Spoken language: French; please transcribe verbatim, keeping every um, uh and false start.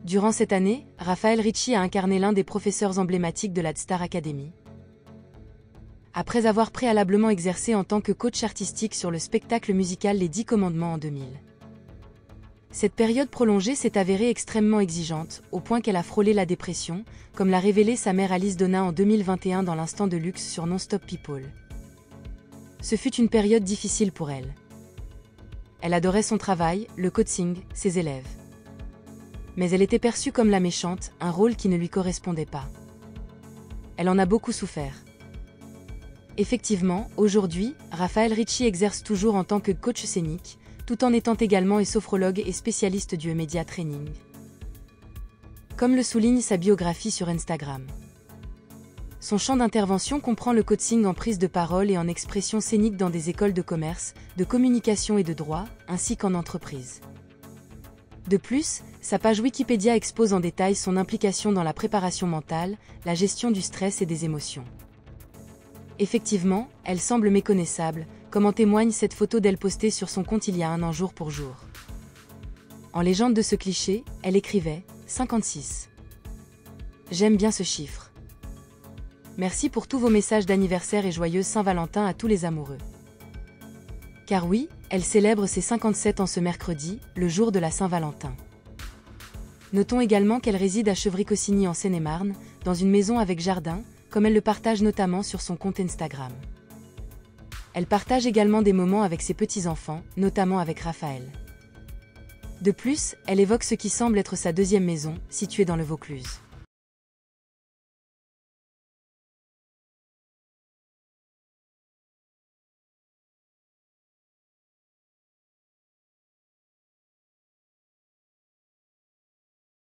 Durant cette année, Raphaël Ricci a incarné l'un des professeurs emblématiques de la Star Academy. Après avoir préalablement exercé en tant que coach artistique sur le spectacle musical Les Dix Commandements en deux mille. Cette période prolongée s'est avérée extrêmement exigeante, au point qu'elle a frôlé la dépression, comme l'a révélé sa mère Alice Donna en deux mille vingt et un dans l'Instant de luxe sur Non-Stop People. Ce fut une période difficile pour elle. Elle adorait son travail, le coaching, ses élèves. Mais elle était perçue comme la méchante, un rôle qui ne lui correspondait pas. Elle en a beaucoup souffert. Effectivement, aujourd'hui, Raphaël Ricci exerce toujours en tant que coach scénique, tout en étant également sophrologue et spécialiste du Media Training. Comme le souligne sa biographie sur Instagram. Son champ d'intervention comprend le coaching en prise de parole et en expression scénique dans des écoles de commerce, de communication et de droit, ainsi qu'en entreprise. De plus, sa page Wikipédia expose en détail son implication dans la préparation mentale, la gestion du stress et des émotions. Effectivement, elle semble méconnaissable, comme en témoigne cette photo d'elle postée sur son compte il y a un an jour pour jour. En légende de ce cliché, elle écrivait « cinquante-six ». J'aime bien ce chiffre. Merci pour tous vos messages d'anniversaire et joyeuse Saint-Valentin à tous les amoureux. Car oui, elle célèbre ses cinquante-sept ans ce mercredi, le jour de la Saint-Valentin. Notons également qu'elle réside à Chevry-Cossigny en Seine-et-Marne, dans une maison avec jardin, comme elle le partage notamment sur son compte Instagram. Elle partage également des moments avec ses petits-enfants, notamment avec Raphaël. De plus, elle évoque ce qui semble être sa deuxième maison, située dans le Vaucluse.